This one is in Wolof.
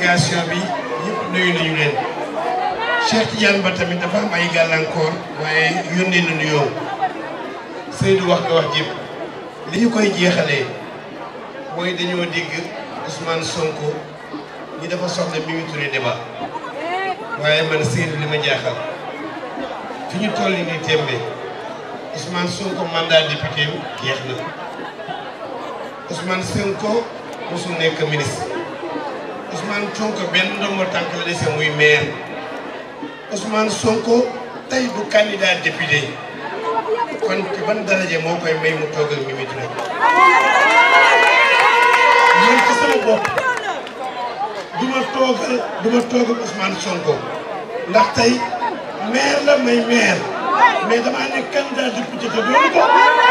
délégation bi ñëpp nuyu nañu leen Cheikh Tidiane Ba tamit dafa am ay gàllankoor waaye yónnee na nuyoo Seydou wax nga wax jëpp li ñu koy jeexalee mooy dañoo dégg Ousmane Sonko ñi dafa soxla Mimi Touré débat waaye man Seydou li ma jaaxal fi ñu toll nii tembe Ousmane Sonko mandat député jeex na Ousmane Sonko mosul nekk ministre Ousmane Sonko benn ndombo tànk la dese muy maire Ousmane Sonko tey du candidat député kon ci ban daraje moo koy may mu toog ak Mimi Touré man ci sama bopp du ma toog ak Ousmane Sonko ndax tey maire la may maire mais damaa nekk candidat député te doon ko